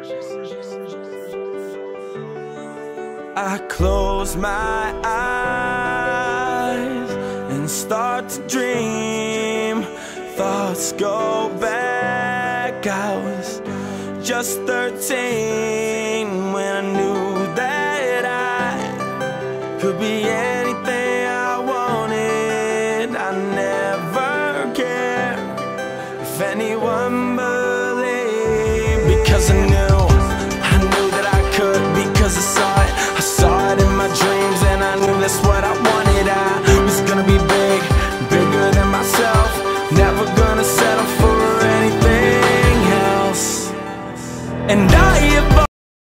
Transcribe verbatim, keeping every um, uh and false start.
I close my eyes and start to dream. Thoughts go back, I was just thirteen when I knew that I could be anything I wanted. I never cared if anyone believed, because I knew, I knew that I could, because I saw it. I saw it in my dreams and I knew that's what I wanted. I was gonna be big, bigger than myself, never gonna settle for anything else. And I evolved.